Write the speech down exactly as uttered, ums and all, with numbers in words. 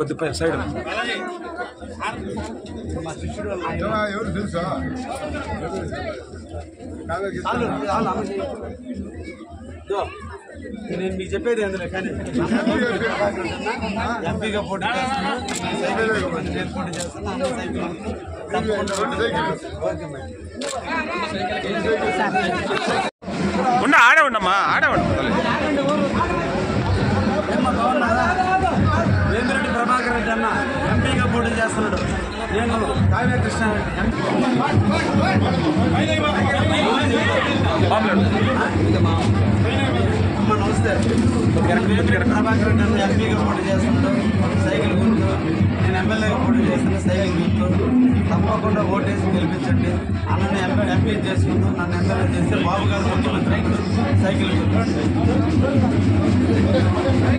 కొద్దిగా సైడ్ ఎవరు తెలుసా నేను మీకు చెప్పేది ఎందులో కానీ ఎంపీగా పోటీ చేస్తున్నా నేను పోటీ చేస్తున్నా ఉండ ఆడే ఉండమ్మా ఆడే ఉండ వేమిరెడ్డి ప్రభాకర్ రెడ్డి అన్న ఎంపీగా పోటీ చేస్తున్నాడు. నేను కావ్య కృష్ణారెడ్డి అమ్మ నమస్తే. వేమిరెడ్డి ప్రభాకర్ రెడ్డి అన్న ఎంపీగా పోటీ చేస్తున్నాడు. సైకిల్ గుర్తు. నేను ఎమ్మెల్యేగా పోటీ చేస్తున్నాను. సైకిల్ గుర్తు. తప్పకుండా ఓటేసి గెలిపించండి. అన్నని ఎంపీ ఎంపీ చేసుకుంటూ నన్ను ఎమ్మెల్యే చేస్తే బాబు గారు ముఖ్యమంత్రి సైకిల్ గుర్తు.